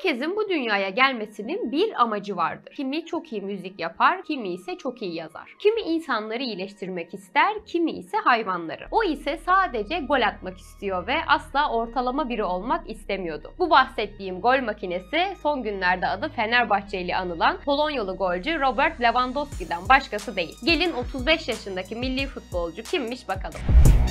Herkesin bu dünyaya gelmesinin bir amacı vardır. Kimi çok iyi müzik yapar, kimi ise çok iyi yazar. Kimi insanları iyileştirmek ister, kimi ise hayvanları. O ise sadece gol atmak istiyor ve asla ortalama biri olmak istemiyordu. Bu bahsettiğim gol makinesi son günlerde adı Fenerbahçe ile anılan Polonyalı golcü Robert Lewandowski'den başkası değil. Gelin 35 yaşındaki milli futbolcu kimmiş bakalım.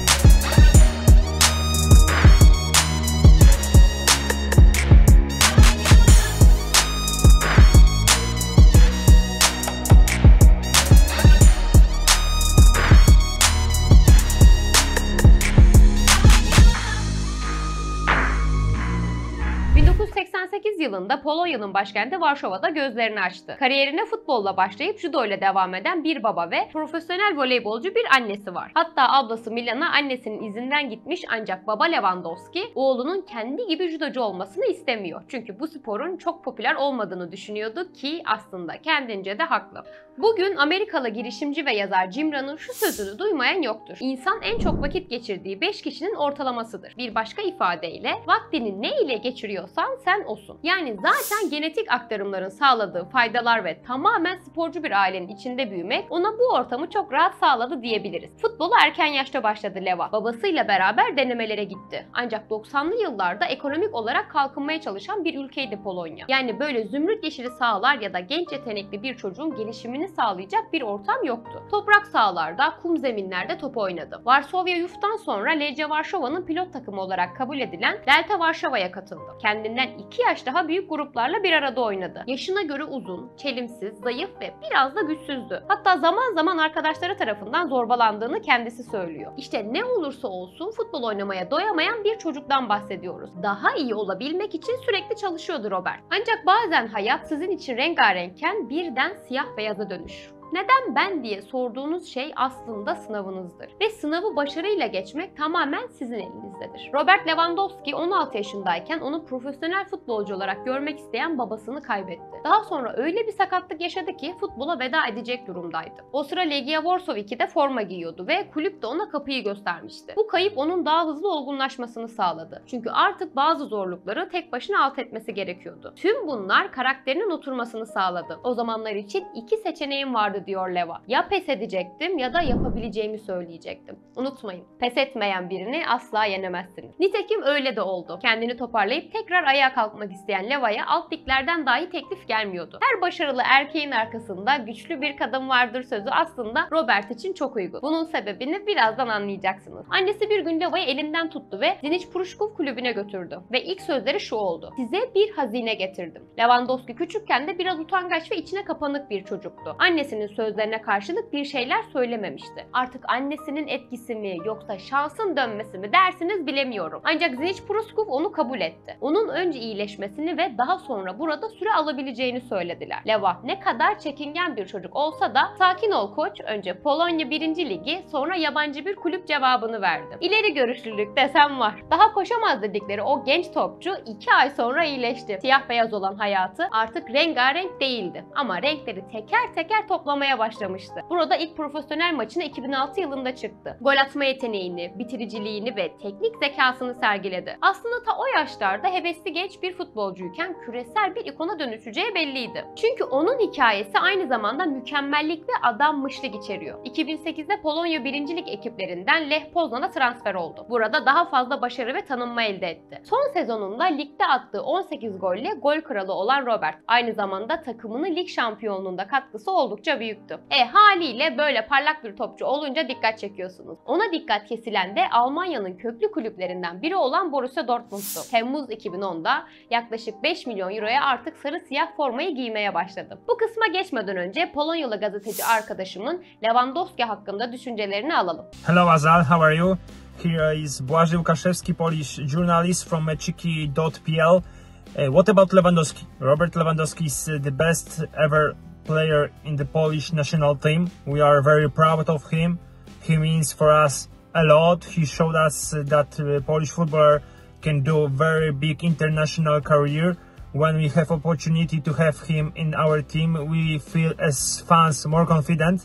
1988 yılında Polonya'nın başkenti Varşova'da gözlerini açtı. Kariyerine futbolla başlayıp judo ile devam eden bir baba ve profesyonel voleybolcu bir annesi var. Hatta ablası Milana annesinin izinden gitmiş ancak baba Lewandowski oğlunun kendi gibi judocu olmasını istemiyor. Çünkü bu sporun çok popüler olmadığını düşünüyordu ki aslında kendince de haklı. Bugün Amerikalı girişimci ve yazar Jim Rohn'un şu sözünü duymayan yoktur. İnsan en çok vakit geçirdiği 5 kişinin ortalamasıdır. Bir başka ifadeyle vaktini ne ile geçiriyorsan sen olsun. Yani zaten genetik aktarımların sağladığı faydalar ve tamamen sporcu bir ailenin içinde büyümek ona bu ortamı çok rahat sağladı diyebiliriz. Futbola erken yaşta başladı Leva. Babasıyla beraber denemelere gitti. Ancak 90'lı yıllarda ekonomik olarak kalkınmaya çalışan bir ülkeydi Polonya. Yani böyle zümrüt yeşili sahalar ya da genç yetenekli bir çocuğun gelişimini sağlayacak bir ortam yoktu. Toprak sahalarda, kum zeminlerde top oynadı. Varsovya Yuf'tan sonra Lece Varşova'nın pilot takımı olarak kabul edilen Delta Varşova'ya katıldı. Kendinden 2 yaş daha büyük gruplarla bir arada oynadı. Yaşına göre uzun, çelimsiz, zayıf ve biraz da güçsüzdü. Hatta zaman zaman arkadaşları tarafından zorbalandığını kendisi söylüyor. İşte ne olursa olsun futbol oynamaya doyamayan bir çocuktan bahsediyoruz. Daha iyi olabilmek için sürekli çalışıyordu Robert. Ancak bazen hayat sizin için rengarenkken birden siyah beyaza dönüşür. Neden ben diye sorduğunuz şey aslında sınavınızdır. Ve sınavı başarıyla geçmek tamamen sizin elinizdedir. Robert Lewandowski 16 yaşındayken onu profesyonel futbolcu olarak görmek isteyen babasını kaybetti. Daha sonra öyle bir sakatlık yaşadı ki futbola veda edecek durumdaydı. O sıra Legia Warsaw 2'de forma giyiyordu ve kulüp de ona kapıyı göstermişti. Bu kayıp onun daha hızlı olgunlaşmasını sağladı. Çünkü artık bazı zorlukları tek başına alt etmesi gerekiyordu. Tüm bunlar karakterinin oturmasını sağladı. O zamanlar için 2 seçeneğim vardı diyor Leva. Ya pes edecektim ya da yapabileceğimi söyleyecektim. Unutmayın, pes etmeyen birini asla yenemezsiniz. Nitekim öyle de oldu. Kendini toparlayıp tekrar ayağa kalkmak isteyen Leva'ya alt liglerden dahi teklif gelmiyordu. Her başarılı erkeğin arkasında güçlü bir kadın vardır sözü aslında Robert için çok uygun. Bunun sebebini birazdan anlayacaksınız. Annesi bir gün Leva'yı elinden tuttu ve Zinic Prushkov kulübüne götürdü. Ve ilk sözleri şu oldu: "Size bir hazine getirdim." Lewandowski küçükken de biraz utangaç ve içine kapanık bir çocuktu. Annesinin sözlerine karşılık bir şeyler söylememişti. Artık annesinin etkisi mi yoksa şansın dönmesi mi dersiniz bilemiyorum. Ancak Zinic Prushkov onu kabul etti. Onun önce iyileşmesini ve daha sonra burada süre alabileceğini söylediler. Leva ne kadar çekingen bir çocuk olsa da "Sakin ol koç, önce Polonya 1. Ligi sonra yabancı bir kulüp" cevabını verdi. İleri görüşlülük desem var. Daha koşamaz dedikleri o genç topçu 2 ay sonra iyileşti. Siyah beyaz olan hayatı artık rengarenk değildi. Ama renkleri teker teker toplamaya başlamıştı. Burada ilk profesyonel maçına 2006 yılında çıktı. Gol atma yeteneğini, bitiriciliğini ve teknik zekasını sergiledi. Aslında ta o yaşlarda hevesli genç bir futbolcuyken küresel bir ikona dönüşeceği belliydi. Çünkü onun hikayesi aynı zamanda mükemmellik ve adanmışlık içeriyor. 2008'de Polonya 1. Lig ekiplerinden Lech Poznan'a transfer oldu. Burada daha fazla başarı ve tanınma elde etti. Son sezonunda ligde attığı 18 golle gol kralı olan Robert aynı zamanda takımını lig şampiyonluğunda katkısı oldukça büyüktü. Haliyle böyle parlak bir topçu olunca dikkat çekiyorsunuz. Ona dikkat kesilen de Almanya'nın köklü kulüplerinden biri olan Borussia Dortmund'tu. Temmuz 2010'da yaklaşık 5 milyon euroya artık sarı siyah formayı giymeye başladı. Bu kısma geçmeden önce Polonyalı gazeteci arkadaşımın Lewandowski hakkında düşüncelerini alalım. Hello Azal, how are you? Here is Błażej Łukaszewski, Polish journalist from Mechiki.pl. What about Lewandowski? Robert Lewandowski is the best ever player in the Polish national team. We are very proud of him. He means for us a lot. He showed us that Polish footballer can do very big international career. When we have opportunity to have him in our team, we feel as fans more confident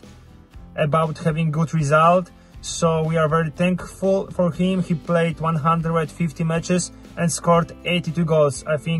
about having good result. So we are very thankful for him. He played 150 matches and scored 82 goals. I think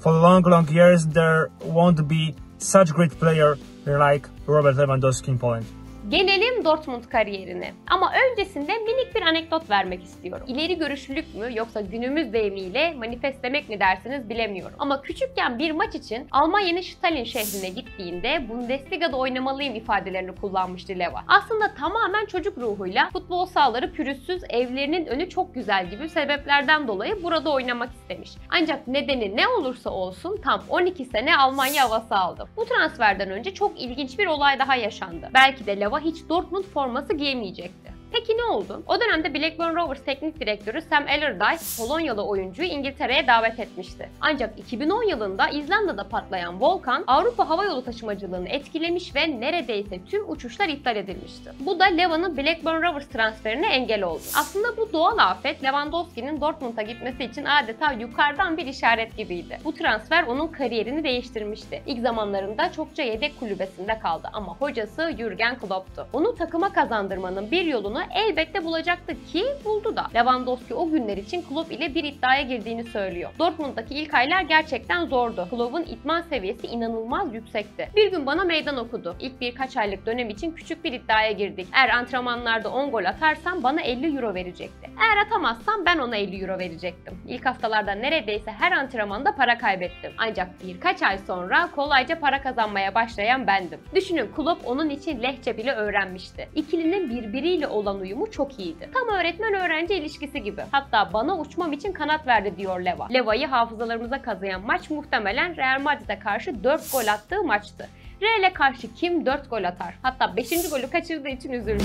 for long years there won't be such great player like Robert Lewandowski in Poland. Gelelim Dortmund kariyerine. Ama öncesinde minik bir anekdot vermek istiyorum. İleri görüşlülük mü yoksa günümüz deyimiyle manifestlemek mi dersiniz bilemiyorum. Ama küçükken bir maç için Almanya'nın Stalin şehrine gittiğinde Bundesliga'da oynamalıyım ifadelerini kullanmıştı Leva. Aslında tamamen çocuk ruhuyla futbol sahaları pürüzsüz, evlerinin önü çok güzel gibi sebeplerden dolayı burada oynamak istemiş. Ancak nedeni ne olursa olsun tam 12 sene Almanya havası aldı. Bu transferden önce çok ilginç bir olay daha yaşandı. Belki de Leva hiç Dortmund forması giyemeyecekti. Peki ne oldu? O dönemde Blackburn Rovers teknik direktörü Sam Allardyce, Polonyalı oyuncuyu İngiltere'ye davet etmişti. Ancak 2010 yılında İzlanda'da patlayan volkan Avrupa havayolu taşımacılığını etkilemiş ve neredeyse tüm uçuşlar iptal edilmişti. Bu da Leva'nın Blackburn Rovers transferine engel oldu. Aslında bu doğal afet Lewandowski'nin Dortmund'a gitmesi için adeta yukarıdan bir işaret gibiydi. Bu transfer onun kariyerini değiştirmişti. İlk zamanlarında çokça yedek kulübesinde kaldı ama hocası Jürgen Klopp'tu. Onu takıma kazandırmanın bir yolunu elbette bulacaktı ki buldu da. Lewandowski o günler için Klopp ile bir iddiaya girdiğini söylüyor. Dortmund'daki ilk aylar gerçekten zordu. Klopp'un idman seviyesi inanılmaz yüksekti. Bir gün bana meydan okudu. İlk birkaç aylık dönem için küçük bir iddiaya girdik. Eğer antrenmanlarda 10 gol atarsam bana 50 euro verecekti. Eğer atamazsam ben ona 50 euro verecektim. İlk haftalarda neredeyse her antrenmanda para kaybettim. Ancak birkaç ay sonra kolayca para kazanmaya başlayan bendim. Düşünün Klopp onun için lehçe bile öğrenmişti. İkilinin birbiriyle olan uyumu çok iyiydi. Tam öğretmen-öğrenci ilişkisi gibi. Hatta bana uçmam için kanat verdi diyor Leva. Leva'yı hafızalarımıza kazıyan maç muhtemelen Real Madrid'e karşı 4 gol attığı maçtı. Real'e karşı kim 4 gol atar? Hatta 5. golü kaçırdığı için üzülmüş.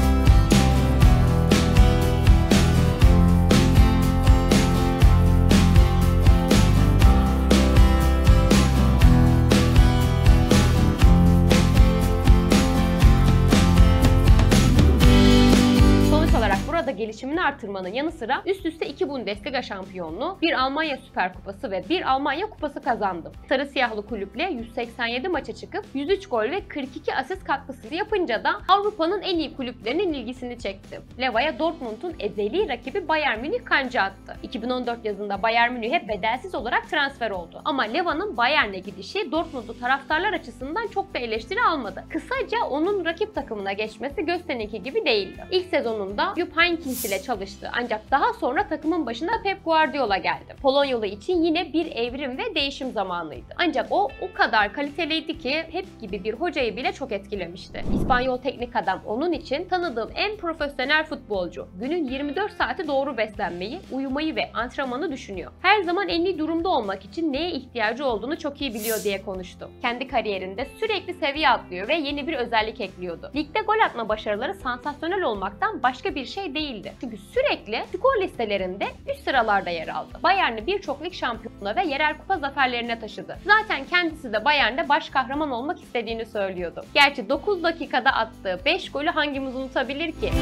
Burada gelişimini artırmanın yanı sıra üst üste 2 Bundesliga şampiyonluğu, bir Almanya Süper Kupası ve bir Almanya Kupası kazandı. Sarı siyahlı kulüple 187 maça çıkıp 103 gol ve 42 asist katkısı yapınca da Avrupa'nın en iyi kulüplerinin ilgisini çekti. Leva'ya Dortmund'un ezeli rakibi Bayern Münih kanca attı. 2014 yazında Bayern Münih'e bedelsiz olarak transfer oldu. Ama Leva'nın Bayern'e gidişi Dortmund'u taraftarlar açısından çok da eleştiri almadı. Kısaca onun rakip takımına geçmesi Göste'ninki gibi değildi. İlk sezonunda Jupp Heynckes ile çalıştı ancak daha sonra takımın başına Pep Guardiola geldi. Polonyalı için yine bir evrim ve değişim zamanıydı. Ancak o kadar kaliteliydi ki Pep gibi bir hocayı bile çok etkilemişti. İspanyol teknik adam onun için tanıdığım en profesyonel futbolcu. Günün 24 saati doğru beslenmeyi, uyumayı ve antrenmanı düşünüyor. Her zaman en iyi durumda olmak için neye ihtiyacı olduğunu çok iyi biliyor diye konuştu. Kendi kariyerinde sürekli seviye atlıyor ve yeni bir özellik ekliyordu. Ligde gol atma başarıları sansasyonel olmaktan başka bir şey değildi. Çünkü sürekli skor listelerinde üst sıralarda yer aldı. Bayern'i birçok lig şampiyonluğuna ve yerel kupa zaferlerine taşıdı. Zaten kendisi de Bayern'de baş kahraman olmak istediğini söylüyordu. Gerçi 9 dakikada attığı 5 golü hangimiz unutabilir ki?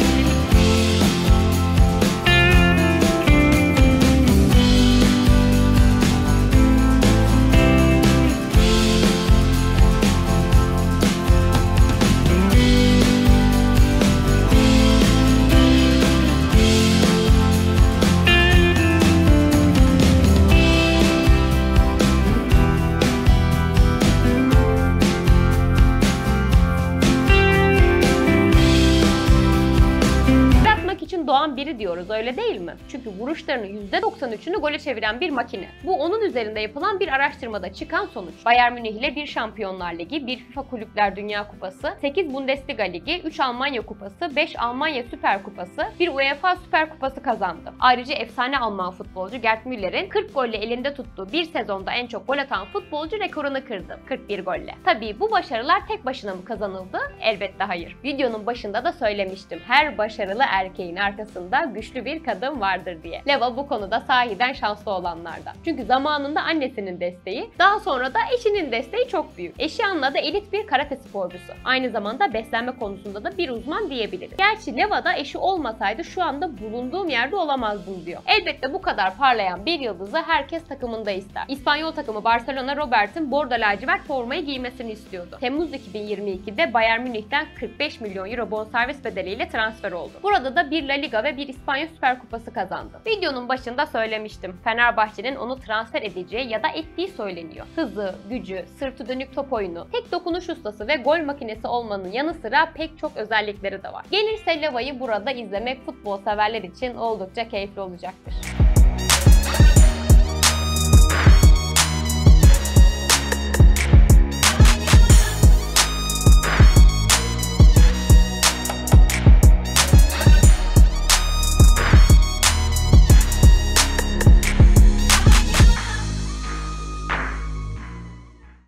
Doğan biri diyoruz, öyle değil mi? Çünkü vuruşlarının %93'ünü gole çeviren bir makine. Bu onun üzerinde yapılan bir araştırmada çıkan sonuç. Bayern Münih ile bir Şampiyonlar Ligi, bir FIFA Kulüpler Dünya Kupası, 8 Bundesliga Ligi, 3 Almanya Kupası, 5 Almanya Süper Kupası, bir UEFA Süper Kupası kazandı. Ayrıca efsane Alman futbolcu Gerd Müller'in 40 golle elinde tuttuğu bir sezonda en çok gol atan futbolcu rekorunu kırdı. 41 golle. Tabii bu başarılar tek başına mı kazanıldı? Elbette hayır. Videonun başında da söylemiştim. Her başarılı erkeğin arkasında güçlü bir kadın vardır diye. Leva bu konuda sahiden şanslı olanlardan. Çünkü zamanında annesinin desteği, daha sonra da eşinin desteği çok büyük. Eşi Anna da elit bir karate sporcusu. Aynı zamanda beslenme konusunda da bir uzman diyebiliriz. Gerçi Leva da eşi olmasaydı şu anda bulunduğum yerde olamazdım diyor. Elbette bu kadar parlayan bir yıldızı herkes takımında ister. İspanyol takımı Barcelona Robert'in bordo lacivert formayı giymesini istiyordu. Temmuz 2022'de Bayern Münih'ten 45 milyon euro bonservis bedeliyle transfer oldu. Burada da bir La Liga ve bir İspanya Süper Kupası kazandı. Videonun başında söylemiştim. Fenerbahçe'nin onu transfer edeceği ya da ettiği söyleniyor. Hızı, gücü, sırtı dönük top oyunu, tek dokunuş ustası ve gol makinesi olmanın yanı sıra pek çok özellikleri de var. Gelirse Leva'yı burada izlemek futbol severler için oldukça keyifli olacaktır.